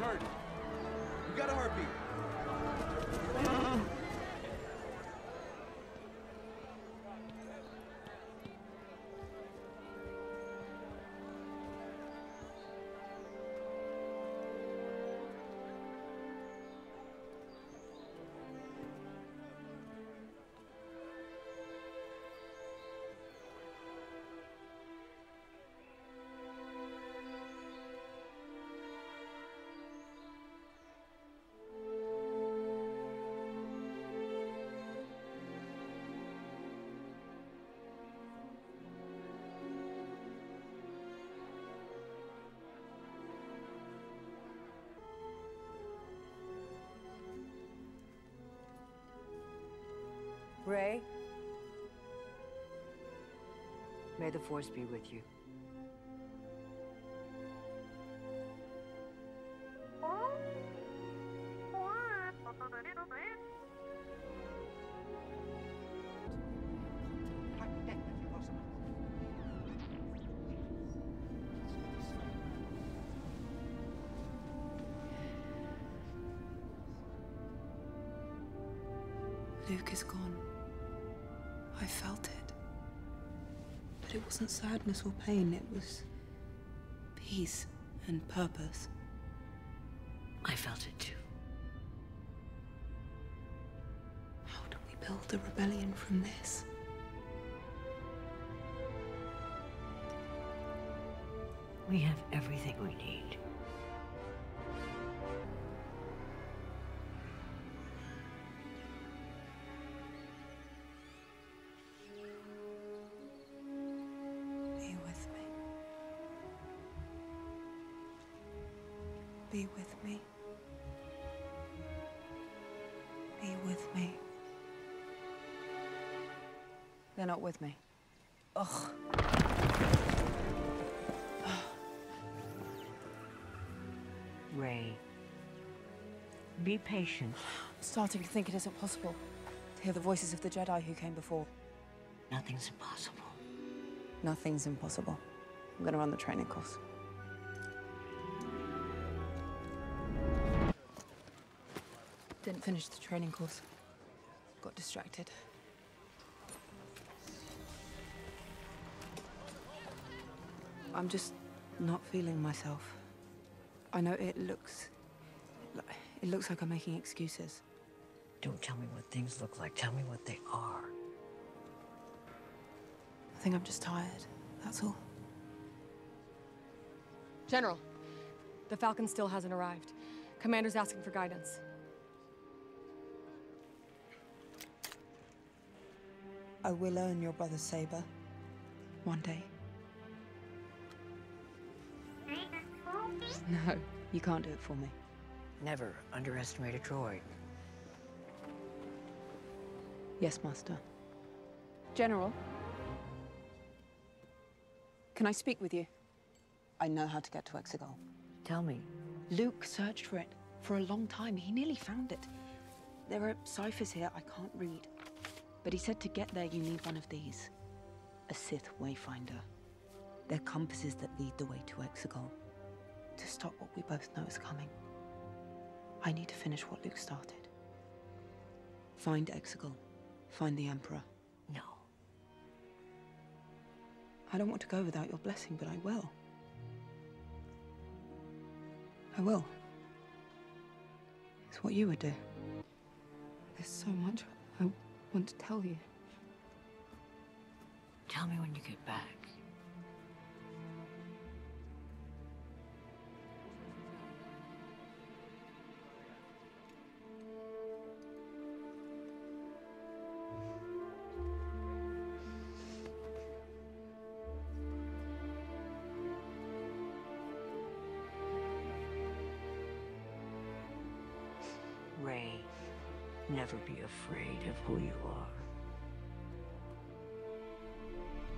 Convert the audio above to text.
hurting. You got a heartbeat. Rey, may the Force be with you. Luke is gone. I felt it. But it wasn't sadness or pain, it was peace and purpose. I felt it too. How do we build a rebellion from this? We have everything we need. Be with me. Be with me. They're not with me. Ugh. Rey, be patient. I'm starting to think it isn't possible to hear the voices of the Jedi who came before. Nothing's impossible. Nothing's impossible. I'm gonna run the training course. Didn't finish the training course. Got distracted. I'm just not feeling myself. I know it looks like I'm making excuses. Don't tell me what things look like. Tell me what they are. I think I'm just tired, that's all. General, the Falcon still hasn't arrived. Commander's asking for guidance. I will earn your brother's saber. One day. No, you can't do it for me. Never underestimate a droid. Yes, Master. General? Can I speak with you? I know how to get to Exegol. Tell me. Luke searched for it for a long time. He nearly found it. There are ciphers here I can't read. But he said to get there, you need one of these. A Sith Wayfinder. They're compasses that lead the way to Exegol. To stop what we both know is coming. I need to finish what Luke started. Find Exegol. Find the Emperor. No. I don't want to go without your blessing, but I will. I will. It's what you would do. There's so much I want to tell you. Tell me when you get back. Rey, never be afraid of who you are.